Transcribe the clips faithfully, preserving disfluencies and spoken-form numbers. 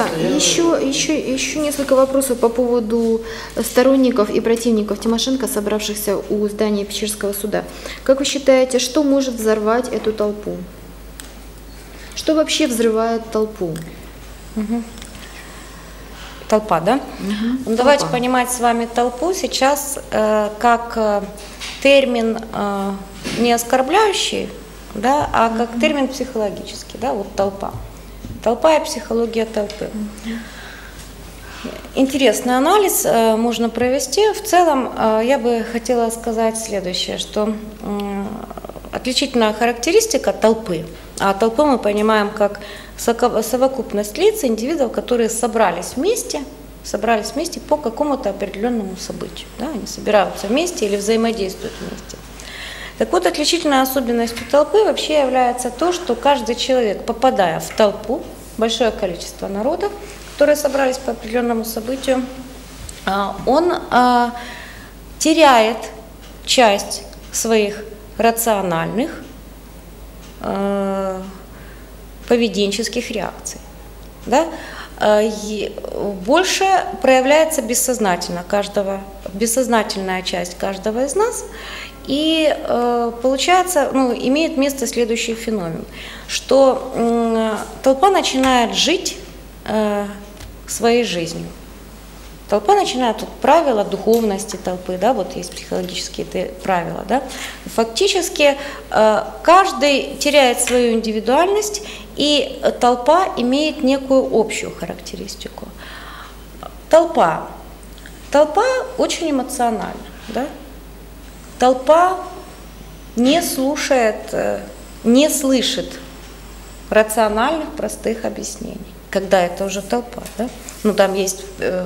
Да, еще, еще, еще несколько вопросов по поводу сторонников и противников Тимошенко, собравшихся у здания Печерского суда. Как вы считаете, что может взорвать эту толпу? Что вообще взрывает толпу? Угу. Толпа, да? Угу. Ну, давайте толпа. Понимать с вами толпу сейчас э, как э, термин э, не оскорбляющий, да, а как угу. термин психологический, да, вот толпа. Толпа и психология толпы. Интересный анализ э, можно провести. В целом, э, я бы хотела сказать следующее, что э, отличительная характеристика толпы, а толпу мы понимаем как совокупность лиц, индивидуов, которые собрались вместе, собрались вместе по какому-то определенному событию. Да? Они собираются вместе или взаимодействуют вместе. Так вот, отличительной особенностью толпы вообще является то, что каждый человек, попадая в толпу, большое количество народов, которые собрались по определенному событию, он теряет часть своих рациональных, поведенческих реакций. Да? Больше проявляется бессознательно каждого, бессознательная часть каждого из нас. И э, получается, ну, имеет место следующий феномен, что э, толпа начинает жить э, своей жизнью. Толпа начинает, тут правила духовности толпы, да, вот есть психологические правила, да. Фактически э, каждый теряет свою индивидуальность, и толпа имеет некую общую характеристику. Толпа. Толпа очень эмоциональна, да. Толпа не слушает, не слышит рациональных, простых объяснений, когда это уже толпа. Да? Ну, там есть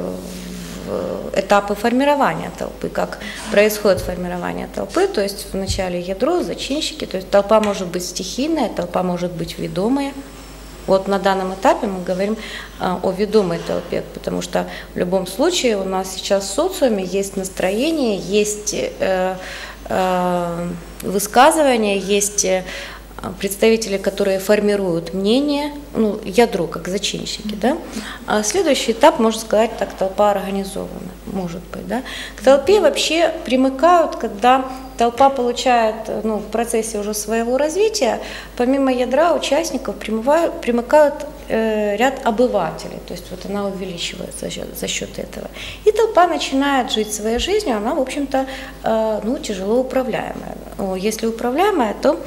этапы формирования толпы, как происходит формирование толпы, то есть вначале ядро, зачинщики, то есть толпа может быть стихийная, толпа может быть ведомая. Вот на данном этапе мы говорим а, о ведомой толпе, потому что в любом случае у нас сейчас в социуме есть настроение, есть э, э, высказывания, есть э, представители, которые формируют мнение, ну, ядро, как зачинщики. Да? А следующий этап, можно сказать, так, толпа организована, может быть. Да? К толпе вообще примыкают, когда толпа получает, ну, в процессе уже своего развития, помимо ядра участников примыкают, примыкают э, ряд обывателей, то есть вот она увеличивается за счет, за счет этого. И толпа начинает жить своей жизнью, она, в общем-то, э, ну, тяжело управляемая. Если управляемая, то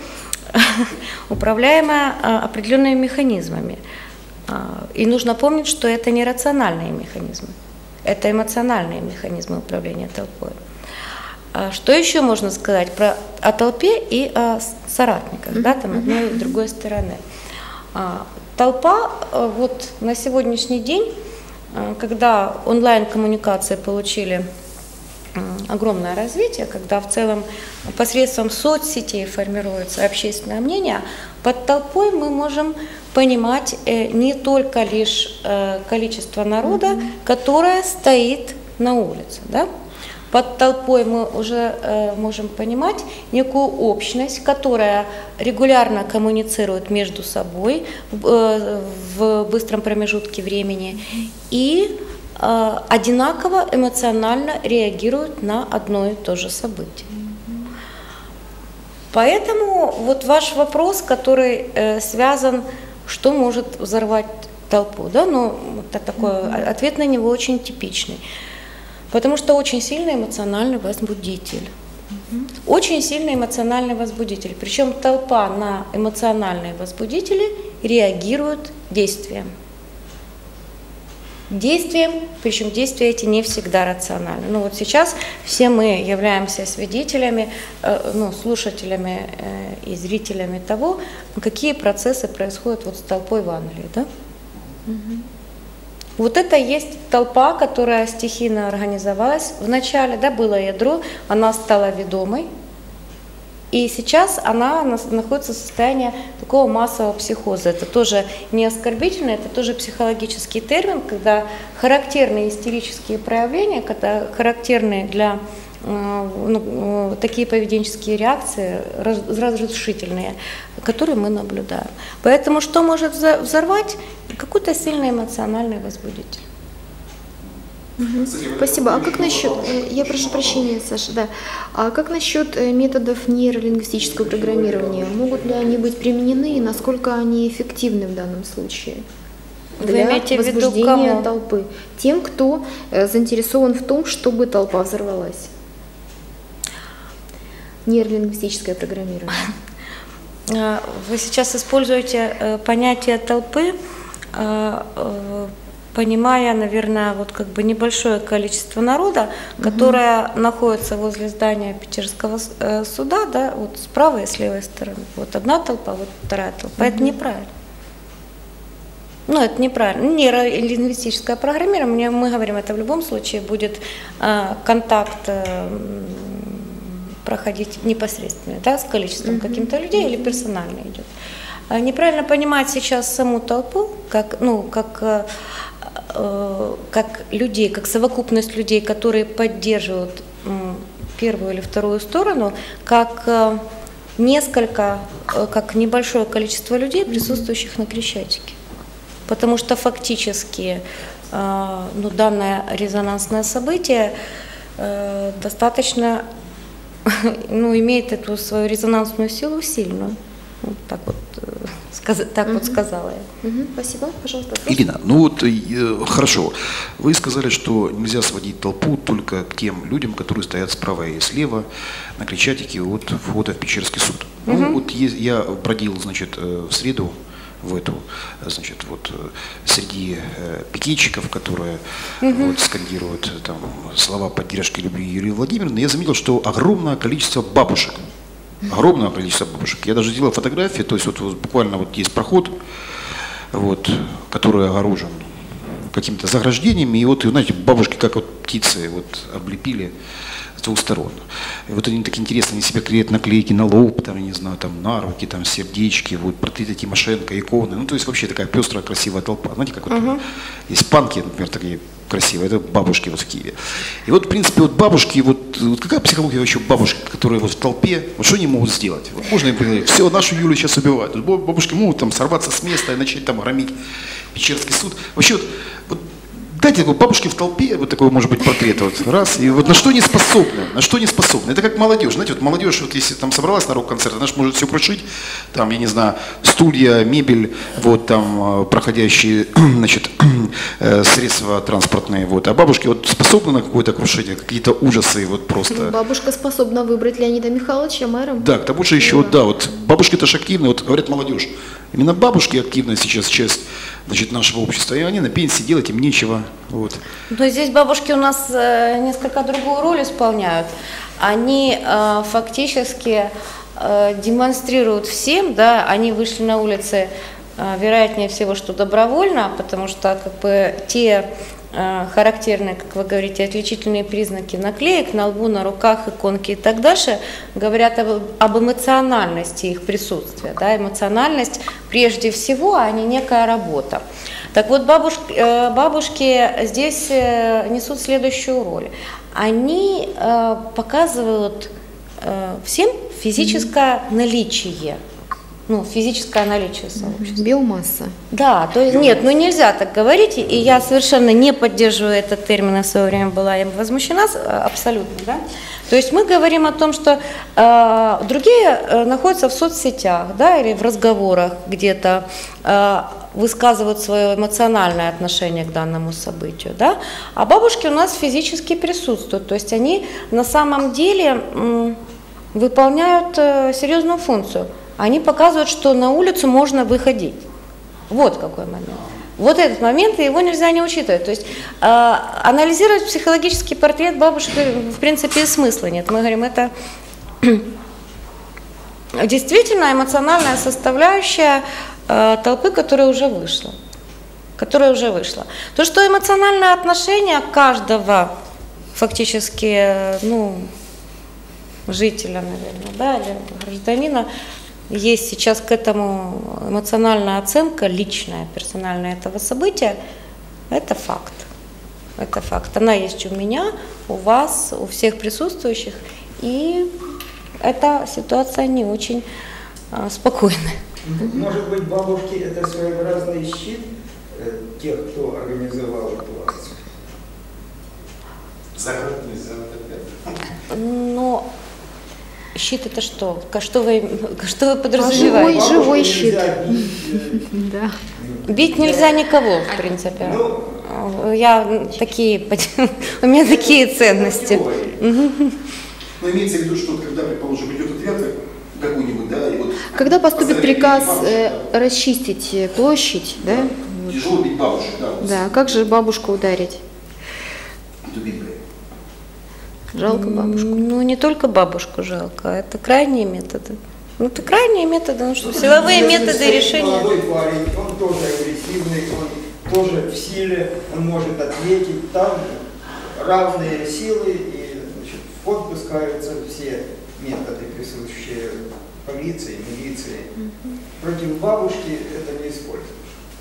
управляемая определенными механизмами. И нужно помнить, что это не рациональные механизмы, это эмоциональные механизмы управления толпой. Что еще можно сказать про, о толпе и о соратниках, да, там одной и другой стороны? Толпа вот на сегодняшний день, когда онлайн-коммуникации получили огромное развитие, когда в целом посредством соцсетей формируется общественное мнение, под толпой мы можем понимать не только лишь количество народа, которое стоит на улице. Да? Под толпой мы уже э, можем понимать некую общность, которая регулярно коммуницирует между собой э, в быстром промежутке времени и э, одинаково эмоционально реагирует на одно и то же событие. Поэтому вот ваш вопрос, который э, связан, что может взорвать толпу, да, ну, это такой, mm-hmm. ответ на него очень типичный. Потому что очень сильный эмоциональный возбудитель. Mm-hmm. Очень сильный эмоциональный возбудитель. Причем толпа на эмоциональные возбудители реагирует действием. Действием, причем действия эти не всегда рациональны. Ну вот сейчас все мы являемся свидетелями, э, ну, слушателями э, и зрителями того, какие процессы происходят вот с толпой в Англии. Да? Mm-hmm. Вот это и есть толпа, которая стихийно организовалась. Вначале, да, было ядро, она стала ведомой, и сейчас она находится в состоянии такого массового психоза. Это тоже не оскорбительно, это тоже психологический термин, когда характерные истерические проявления, когда характерные для ну, такие поведенческие реакции разрушительные, которые мы наблюдаем. Поэтому что может взорвать? Какой-то сильный эмоциональный возбудитель. Угу. Спасибо. А как насчет, я прошу прощения, Саша, да, а как насчет методов нейролингвистического программирования? Могут ли они быть применены и насколько они эффективны в данном случае? Для возбуждения толпы. Тем, кто заинтересован в том, чтобы толпа взорвалась. Нейролингвистическое программирование. Вы сейчас используете понятие толпы, понимая, наверное, вот как бы небольшое количество народа, которое угу. находится возле здания Печерского суда, да, вот с правой и с левой стороны. Вот одна толпа, вот вторая толпа. Угу. Это неправильно. Ну, это неправильно. Нейролингвистическое программирование, мы говорим, это в любом случае будет э, контакт э, проходить непосредственно, да, с количеством mm-hmm. каких-то людей mm-hmm. или персонально идет. А неправильно понимать сейчас саму толпу, как, ну, как, э, э, как людей, как совокупность людей, которые поддерживают э, первую или вторую сторону, как э, несколько, э, как небольшое количество людей, присутствующих mm-hmm. на Крещатике. Потому что фактически э, ну, данное резонансное событие э, достаточно ну, имеет эту свою резонансную силу сильную. Вот так вот, э, сказ, так угу. вот сказала я. Угу. Спасибо, пожалуйста. Ирина, ну вот э, хорошо. Вы сказали, что нельзя сводить толпу только к тем людям, которые стоят справа и слева на Крещатике от входа в Печерский суд. Угу. Ну вот я бродил, значит, в среду в эту, значит, вот среди э, пикетчиков, которые угу. вот, скандируют там слова поддержки любви Юлии Владимировны, я заметил, что огромное количество бабушек, огромное количество бабушек. Я даже делал фотографии, то есть вот, вот буквально вот есть проход, вот, который огорожен какими-то заграждениями, и вот, и, знаете, бабушки как вот птицы вот облепили с двух сторон. И вот они так интересно, они себе клеят наклейки на лоб, там, я не знаю, там, на руки, там, сердечки, вот, портреты Тимошенко, иконы. Ну, то есть вообще такая пестрая, красивая толпа. Знаете, как вот uh-huh. есть панки, например, такие красивые, это бабушки вот в Киеве. И вот, в принципе, вот бабушки, вот, вот какая психология вообще бабушек, которые вот в толпе, вот что они могут сделать? Вот можно им говорить, все, нашу Юлю сейчас убивают. Вот бабушки могут там сорваться с места и начать там громить Печерский суд. Вообще вот, вот дайте такой бабушке в толпе, вот такой может быть портрет, вот раз, и вот на что не способны, на что не способны. Это как молодежь, знаете, вот молодежь, вот если там собралась на рок-концерт, она же может все крушить, там, я не знаю, стулья, мебель, вот там проходящие, значит, средства транспортные, вот, а бабушки вот способны на какое-то крушение, какие-то ужасы, вот просто. Бабушка способна выбрать Леонида Михайловича мэром. Да, к тому же еще, да, да вот бабушки-то же активные, вот говорят молодежь, именно бабушки активная сейчас часть, значит, нашего общества, и они на пенсии, делать им нечего. Вот. Но здесь бабушки у нас э, несколько другую роль исполняют. Они э, фактически э, демонстрируют всем, да, они вышли на улицы, э, вероятнее всего, что добровольно, потому что как бы те э, характерные, как вы говорите, отличительные признаки наклеек на лбу, на руках, иконки и так дальше, говорят об, об эмоциональности их присутствия. Да, эмоциональность прежде всего, а не некая работа. Так вот, бабушки, бабушки здесь несут следующую роль. Они показывают всем физическое наличие, ну, физическое наличие сообщества. Биомасса. Да, то есть нет, ну нельзя так говорить, и я совершенно не поддерживаю этот термин, я в свое время была им возмущена, абсолютно, да. То есть мы говорим о том, что э, другие э, находятся в соцсетях, да, или в разговорах где-то, э, высказывают свое эмоциональное отношение к данному событию, да, а бабушки у нас физически присутствуют, то есть они на самом деле м, выполняют э, серьезную функцию. Они показывают, что на улицу можно выходить. Вот какой момент. Вот этот момент, и его нельзя не учитывать. То есть э, анализировать психологический портрет бабушек в принципе смысла нет. Мы говорим, это действительно эмоциональная составляющая э, толпы, которая уже вышла. Которая уже вышла. То, что эмоциональное отношение каждого фактически, ну, жителя, наверное, да, или гражданина, есть сейчас к этому эмоциональная оценка, личная, персональная этого события, это факт. это факт. Она есть у меня, у вас, у всех присутствующих, и эта ситуация не очень а, спокойная. Может быть, бабушки – это своеобразный щит э, тех, кто организовал эту акцию? Загородный завод. Но щит это что? Что вы, что вы подразумеваете? Живой, живой щит. Бить, Да. Бить нельзя никого, в принципе. Я такие, у меня такие ценности. Но имеется в виду, что когда, предположим, идет ответ какой-нибудь, да, и вот... Когда поступит приказ э, расчистить э, площадь, да? Тяжело бить бабушек, да. Вот. Да, как же бабушку ударить? Дубинкой. Жалко бабушку. Ну, не только бабушку жалко, это крайние методы. Ну, это крайние методы, ну что, силовые методы решения. Молодой парень, он тоже агрессивный, он тоже в силе, он может ответить. Там равные силы, и значит, в ход пускаются все методы, присущие полиции, милиции. Против бабушки это не используется.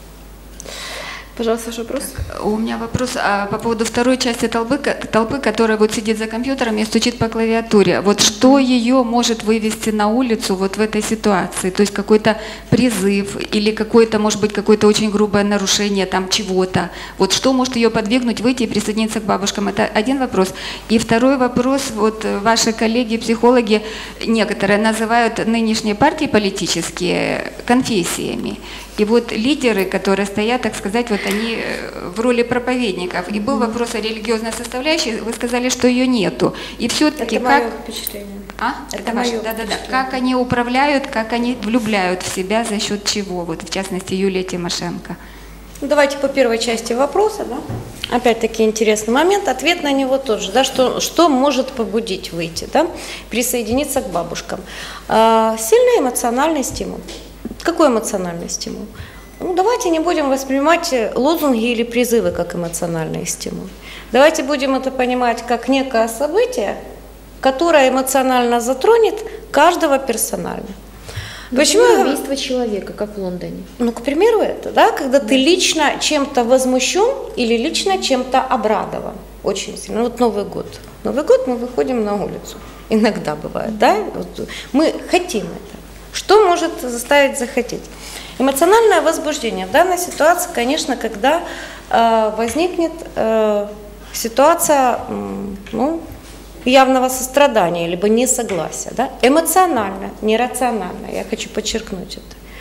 Пожалуйста, ваш вопрос. У меня вопрос а, по поводу второй части толпы, толпы, которая вот сидит за компьютером и стучит по клавиатуре. Вот что ее может вывести на улицу вот в этой ситуации? То есть какой-то призыв или какое-то, может быть, какое-то очень грубое нарушение там чего-то. Вот что может ее подвигнуть выйти и присоединиться к бабушкам? Это один вопрос. И второй вопрос. Вот ваши коллеги, психологи, некоторые называют нынешние партии политические конфессиями. И вот лидеры, которые стоят, так сказать, вот они в роли проповедников. И был вопрос о религиозной составляющей, вы сказали, что ее нету. И все-таки это как... мое впечатление. А? Это Это ваше, мое да-да-да. впечатление. Как они управляют, как они влюбляют в себя, за счет чего? Вот в частности Юлия Тимошенко. Ну, давайте по первой части вопроса, да. Опять-таки интересный момент, ответ на него тоже, да, что, что может побудить выйти, да, присоединиться к бабушкам. А, сильный эмоциональный стимул. Какой эмоциональный стимул? Ну, давайте не будем воспринимать лозунги или призывы как эмоциональный стимул. Давайте будем это понимать как некое событие, которое эмоционально затронет каждого персонально. Почему? Например, убийство человека, как в Лондоне. Ну, к примеру, это, да, когда ты лично чем-то возмущен или лично чем-то обрадован. Очень сильно. Вот Новый год. Новый год мы выходим на улицу. Иногда бывает, да? Вот мы хотим это. Что может заставить захотеть? Эмоциональное возбуждение. В данной ситуации, конечно, когда э, возникнет э, ситуация э, ну, явного сострадания, либо несогласия. Да? Эмоционально, не рационально. Я хочу подчеркнуть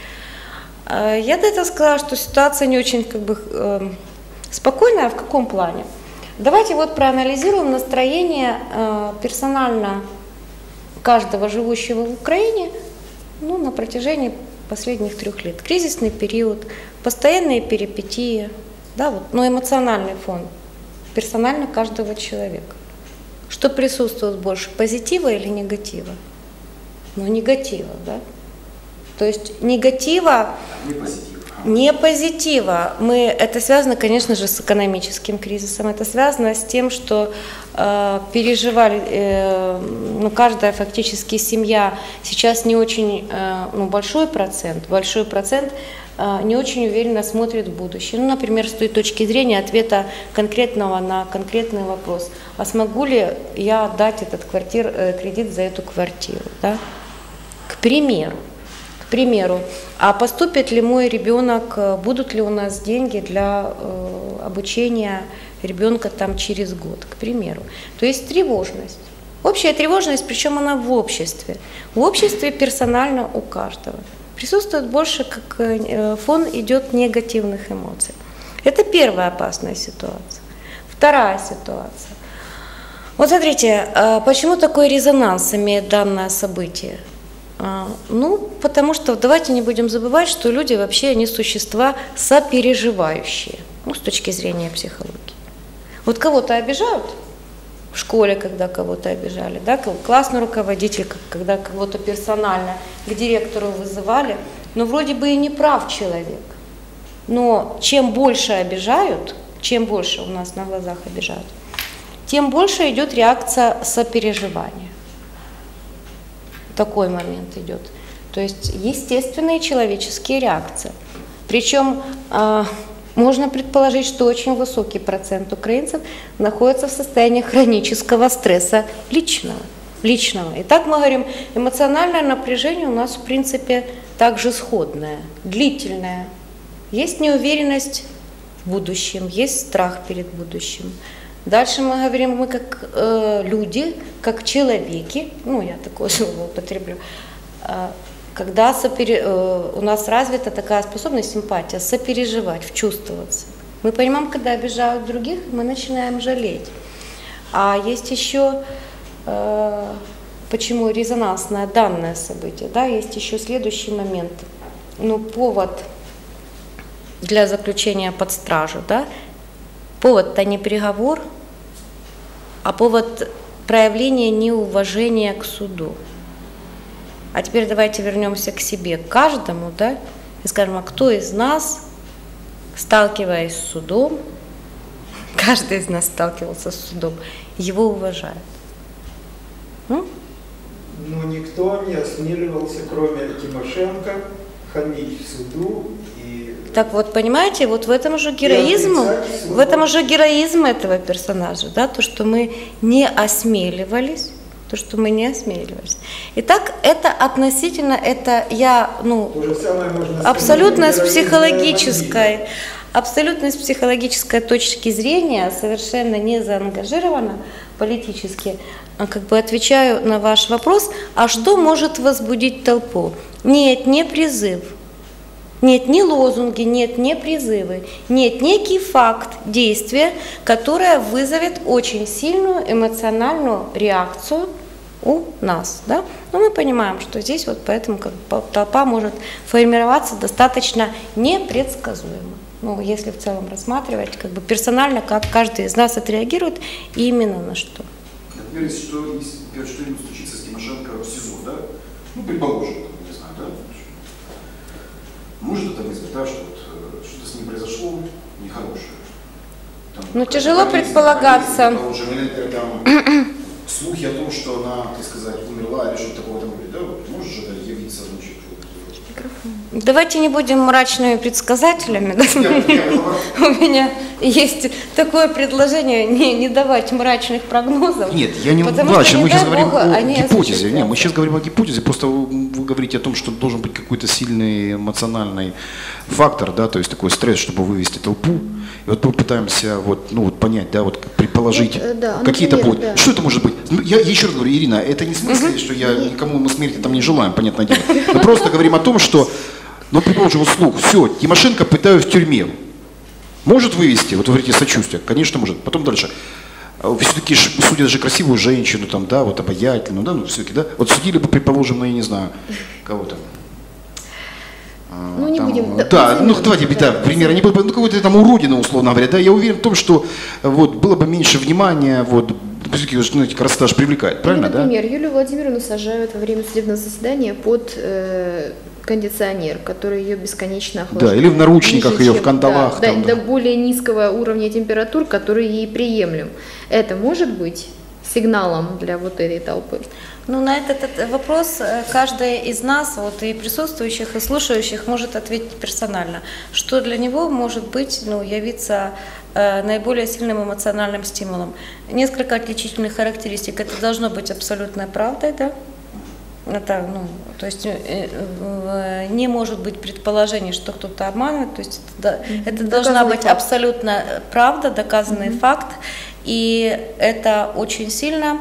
это. Э, я до этого сказала, что ситуация не очень как бы, э, спокойная. В каком плане? Давайте вот проанализируем настроение э, персонально каждого живущего в Украине ну, на протяжении последних трех лет. Кризисный период, постоянные перипетии, да, вот, но эмоциональный фон персонально каждого человека. Что присутствует больше, позитива или негатива? Ну, негатива, да. То есть негатива, Не позитив. не позитива. Мы, это связано, конечно же, с экономическим кризисом, это связано с тем, что э, переживали, э, ну, каждая фактически семья сейчас не очень, э, ну, большой процент, большой процент э, не очень уверенно смотрит в будущее. Ну, например, с той точки зрения ответа конкретного на конкретный вопрос. А смогу ли я отдать этот квартир, э, кредит за эту квартиру? Да? К примеру. К примеру, а поступит ли мой ребенок, будут ли у нас деньги для э, обучения ребенка там через год, к примеру. То есть тревожность. Общая тревожность, причем она в обществе. В обществе персонально у каждого. Присутствует больше, как э, фон идет негативных эмоций. Это первая опасная ситуация. Вторая ситуация. Вот смотрите, э, почему такой резонанс имеет данное событие? Ну, потому что давайте не будем забывать, что люди вообще они существа сопереживающие, ну, с точки зрения психологии. Вот кого-то обижают в школе, когда кого-то обижали, да, классный руководитель, когда кого-то персонально к директору вызывали, но вроде бы и не прав человек. Но чем больше обижают, чем больше у нас на глазах обижают, тем больше идет реакция сопереживания. Такой момент идет. То есть естественные человеческие реакции. Причем э, можно предположить, что очень высокий процент украинцев находится в состоянии хронического стресса личного. личного. Итак, мы говорим, эмоциональное напряжение у нас, в принципе, также сходное, длительное. Есть неуверенность в будущем, есть страх перед будущим. Дальше мы говорим, мы как э, люди, как человеки, ну, я такое слово употреблю, э, когда сопере, э, у нас развита такая способность, симпатия, сопереживать, вчувствоваться. Мы понимаем, когда обижают других, мы начинаем жалеть. А есть еще, э, почему резонансное данное событие, да, есть еще следующий момент. Ну, повод для заключения под стражу, да, повод-то не приговор, а повод проявления неуважения к суду. А теперь давайте вернемся к себе, к каждому, да, и скажем, а кто из нас, сталкиваясь с судом, каждый из нас сталкивался с судом, его уважает? Ну? Но никто не осмеливался, кроме Тимошенко, хамить в суду. И... Так вот, понимаете, вот в этом же героизм, в этом же героизм этого персонажа, да, то, что мы не осмеливались, то, что мы не осмеливались. Итак, это относительно, это я, ну, абсолютно с психологической, абсолютно с психологической точки зрения, совершенно не заангажирована политически, как бы отвечаю на ваш вопрос, а что может возбудить толпу? Нет, не призыв. Нет ни лозунги, нет ни призывы, нет некий факт действия, которое вызовет очень сильную эмоциональную реакцию у нас. Да? Но мы понимаем, что здесь вот поэтому как бы толпа может формироваться достаточно непредсказуемо. Ну, если в целом рассматривать как бы персонально, как каждый из нас отреагирует и именно на что. Например, если что-нибудь случится с Тимошенко в СИЗО, да? Ну, предположим, не знаю, да? Может это вызвать, да, что вот, что-то с ним произошло нехорошее. Там, ну, тяжело предполагаться. Предположим, или там слухи о том, что она, так сказать, умерла или что-то такого там будет, да? Вот, может же это явиться, значит, давайте не будем мрачными предсказателями. Да? У меня есть такое предложение не, не давать мрачных прогнозов. Нет, я не мрачный, мы сейчас говорим о гипотезе. Нет, мы сейчас говорим о гипотезе, просто вы говорите о том, что должен быть какой-то сильный эмоциональный фактор, да, то есть такой стресс, чтобы вывести толпу. И вот мы пытаемся вот, ну, вот понять, да, вот предположить, вот, да, какие-то будут. Да. Что это может быть? Ну, я, я еще раз говорю, Ирина, это не в смысле, угу. что я никому мы смерти там не желаем, понятное дело. Мы просто говорим о том, что, ну, предположим, вслух, все, Тимошенко пытают в тюрьме. Может вывести, вот вы говорите, сочувствие, конечно может. Потом дальше. Все-таки судят же красивую женщину, там, да, вот обаятельную, да, ну, все-таки, да. Вот судили бы, предположим, ну, я не знаю, кого там. Ну, не там, будем. Да, да ну давайте, да, да, пример, они были, ну, какой-то там уродина, условно говоря, да, я уверен в том, что вот, было бы меньше внимания, вот, все-таки, знаете, красота же привлекает, правильно, ну, например, да? Юлию Владимировну сажают во время судебного заседания под э, кондиционер, который ее бесконечно охлаждает. Да, или в наручниках ниже, ее, чем, в кандалах. Да, там, до, да. до более низкого уровня температур, который ей приемлем. Это может быть сигналом для вот этой толпы? Ну, на этот, этот вопрос каждый из нас, вот и присутствующих, и слушающих, может ответить персонально. Что для него может быть, ну, явиться э, наиболее сильным эмоциональным стимулом. Несколько отличительных характеристик. Это должно быть абсолютной правдой, да? Это, ну, то есть э, э, не может быть предположений, что кто-то обманывает. То есть это, mm-hmm. это должна быть факт. Абсолютно правда, доказанный mm-hmm. факт. И это очень сильно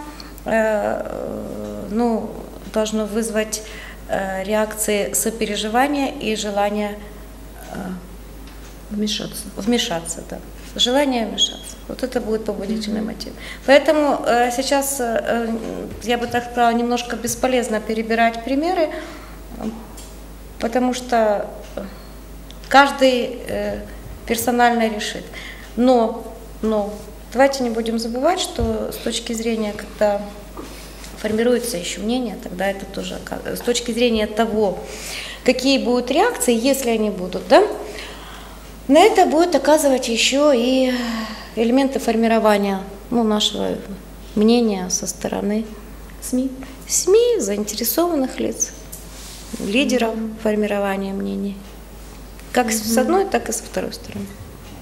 ну, должно вызвать э, реакции сопереживания и желания э, вмешаться. Вмешаться, да. Желание вмешаться. Вот это будет побудительный mm-hmm. мотив. Поэтому э, сейчас, э, я бы так сказала, немножко бесполезно перебирать примеры, потому что каждый э, персонально решит. Но, но давайте не будем забывать, что с точки зрения, когда формируется еще мнение, тогда это тоже с точки зрения того, какие будут реакции, если они будут, да, на это будет оказывать еще и элементы формирования, ну, нашего мнения со стороны СМИ, СМИ, заинтересованных лиц, лидеров mm-hmm. формирования мнений, как mm-hmm. с одной, так и со второй стороны.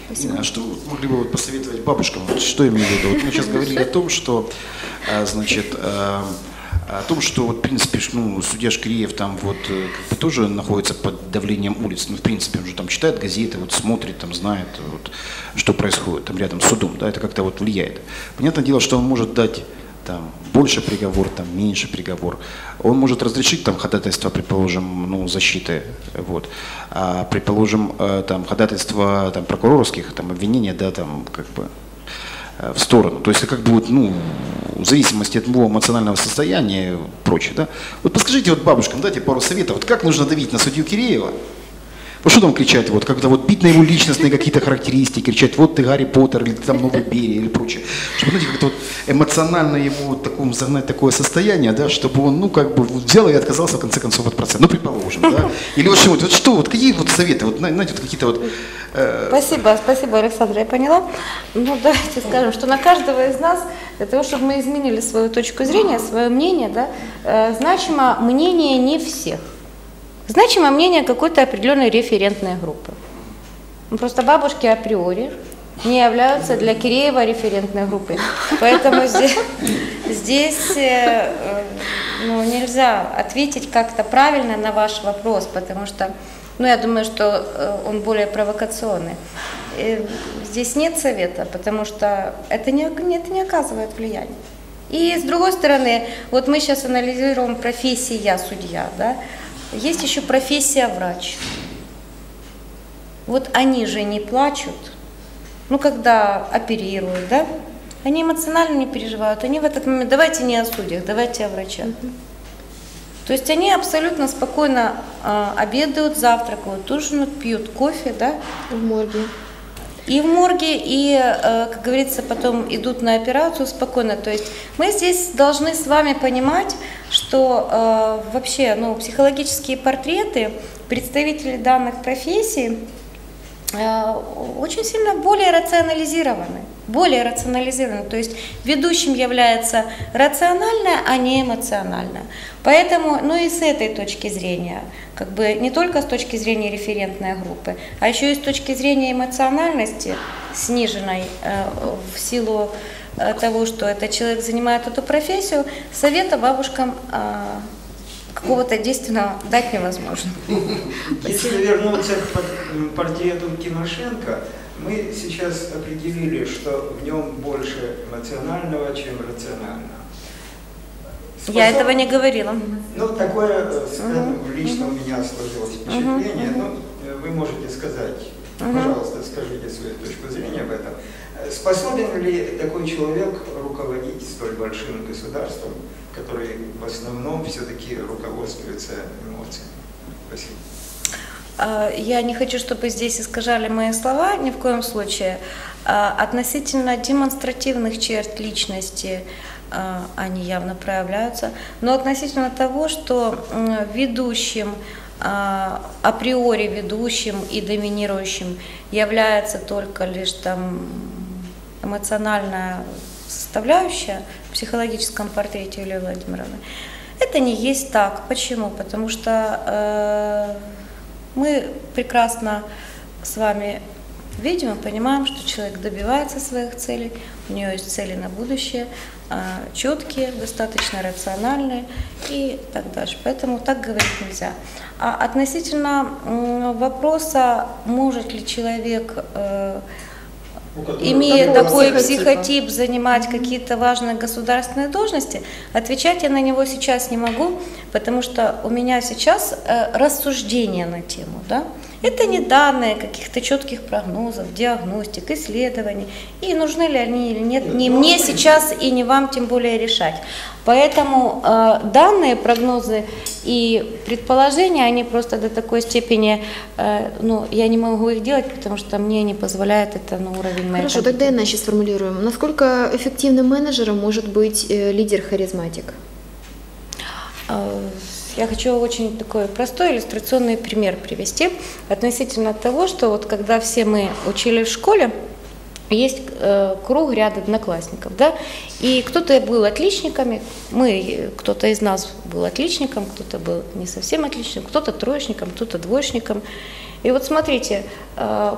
Инна, а что вы могли бы вот посоветовать бабушкам? Вот что я имею в виду? Вот мы сейчас говорили о том, что, а, значит, а, о том, что вот, в принципе, ну, судья Шкиреев там вот как бы тоже находится под давлением улиц. Ну, в принципе, он же там читает газеты, вот смотрит, там знает, вот, что происходит там рядом с судом, да, это как-то вот влияет. Понятное дело, что он может дать там больше приговор, там меньше приговор. Он может разрешить там ходатайство, предположим, ну, защиты, вот. А предположим, там ходатайство там прокурорских, там обвинения, да, там как бы в сторону. То есть как бы вот, ну, в зависимости от его эмоционального состояния и прочее, да. Вот подскажите вот бабушкам, дайте пару советов, вот как нужно давить на судью Киреева? Вот что там кричать, вот как-то вот бить на его личностные какие-то характеристики, кричать, вот ты Гарри Поттер, или ты там Новый Берия, или прочее. Чтобы, знаете, как-то вот эмоционально ему вот такому загнать такое состояние, да, чтобы он, ну, как бы взял и отказался в конце концов от процесса. Ну, предположим, да. Или вот что-нибудь, вот что, вот какие вот советы, вот, знаете, вот какие-то вот... Э... Спасибо, спасибо, Александр, я поняла. Ну, давайте скажем, что на каждого из нас, для того, чтобы мы изменили свою точку зрения, свое мнение, да, э, значимо мнение не всех. Значимо мнение какой-то определенной референтной группы. Просто бабушки априори не являются для Киреева референтной группой. Поэтому здесь, здесь э, ну, нельзя ответить как-то правильно на ваш вопрос, потому что, ну, я думаю, что он более провокационный. И здесь нет совета, потому что это не, это не оказывает влияния. И с другой стороны, вот мы сейчас анализируем профессии «я судья», да? Есть еще профессия врач. Вот они же не плачут, ну, когда оперируют, да? Они эмоционально не переживают, они в этот момент, давайте не о судьях, давайте о врачах. Uh-huh. То есть они абсолютно спокойно э, обедают, завтракают, ужинают, пьют кофе, да? В морге. И в морге, и, э, как говорится, потом идут на операцию спокойно. То есть мы здесь должны с вами понимать, что э, вообще, ну, психологические портреты представителей данных профессий э, очень сильно более рационализированы. Более рационализированы. То есть ведущим является рациональное, а не эмоциональное. Поэтому, ну и с этой точки зрения, как бы не только с точки зрения референтной группы, а еще и с точки зрения эмоциональности, сниженной э, в силу э, того, что этот человек занимает эту профессию, совета бабушкам э, какого-то действенного дать невозможно. Если вернуться к портрету Тимошенко, мы сейчас определили, что в нем больше эмоционального, чем рационального. Способ... Я этого не говорила. Ну, такое, скажем, uh-huh. лично uh-huh. у меня сложилось впечатление. Uh-huh. Ну, вы можете сказать, uh-huh. пожалуйста, скажите свою точку зрения об этом. Способен ли такой человек руководить столь большим государством, который в основном все-таки руководствуется эмоциями? Спасибо. Я не хочу, чтобы здесь искажали мои слова, ни в коем случае. Относительно демонстративных черт личности они явно проявляются, но относительно того, что ведущим, априори ведущим и доминирующим является только лишь там эмоциональная составляющая в психологическом портрете Юлии Владимировны, это не есть так. Почему? Потому что мы прекрасно с вами видим и понимаем, что человек добивается своих целей, у нее есть цели на будущее, четкие, достаточно рациональные и так дальше. Поэтому так говорить нельзя. А относительно вопроса, может ли человек, имея такой психотип, занимать какие-то важные государственные должности, отвечать я на него сейчас не могу, потому что у меня сейчас рассуждения на тему, да? Это не данные каких-то четких прогнозов, диагностик, исследований. И нужны ли они или нет, не мне сейчас и не вам тем более решать. Поэтому э, данные, прогнозы и предположения, они просто до такой степени, э, ну, я не могу их делать, потому что мне не позволяет это на уровень моей. Хорошо, тогда иначе сформулируем. Насколько эффективным менеджером может быть э, лидер-харизматик? Я хочу очень такой простой иллюстрационный пример привести относительно того, что вот когда все мы учились в школе, есть э, круг ряд одноклассников, да, и кто-то был отличниками, мы, кто-то из нас был отличником, кто-то был не совсем отличником, кто-то троечником, кто-то двоечником. И вот смотрите, э,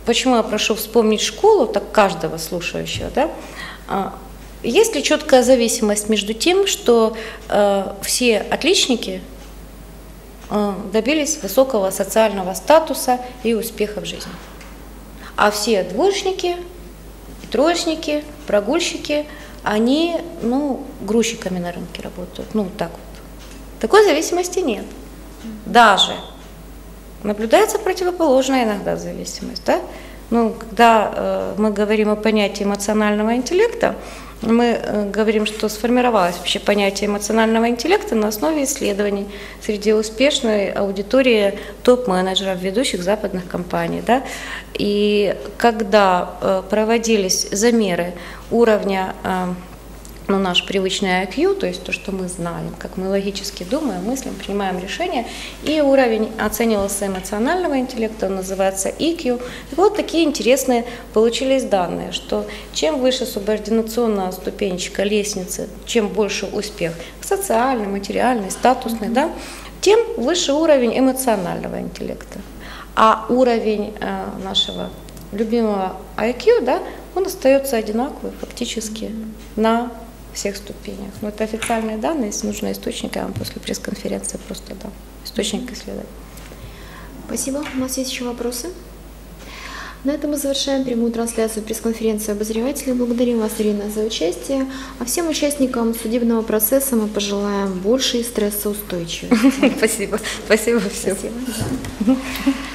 почему я прошу вспомнить школу, так каждого слушающего, да, есть ли четкая зависимость между тем, что э, все отличники э, добились высокого социального статуса и успеха в жизни, а все двоечники, троечники, прогульщики, они, ну, грузчиками на рынке работают, ну, так вот. Такой зависимости нет. Даже наблюдается противоположная иногда зависимость, да? Ну, когда э, мы говорим о понятии эмоционального интеллекта, мы э, говорим, что сформировалось вообще понятие эмоционального интеллекта на основе исследований среди успешной аудитории топ-менеджеров ведущих западных компаний. Да? И когда э, проводились замеры уровня, э, ну, наш привычный ай кью, то есть то, что мы знаем, как мы логически думаем, мыслим, принимаем решения, и уровень оценивался эмоционального интеллекта, он называется и кью. И вот такие интересные получились данные, что чем выше субординационная ступенечка лестницы, чем больше успех социальный, материальный, статусный, да, тем выше уровень эмоционального интеллекта. А уровень э, нашего любимого ай кью, да, он остается одинаковый фактически на всех ступенях. Но это официальные данные, если нужны источники, я вам после пресс-конференции просто дам источник исследований. Спасибо. У нас есть еще вопросы? На этом мы завершаем прямую трансляцию пресс-конференции обозревателей. Благодарим вас, Ирина, за участие. А всем участникам судебного процесса мы пожелаем большей стрессоустойчивости. Спасибо. Спасибо всем. Спасибо.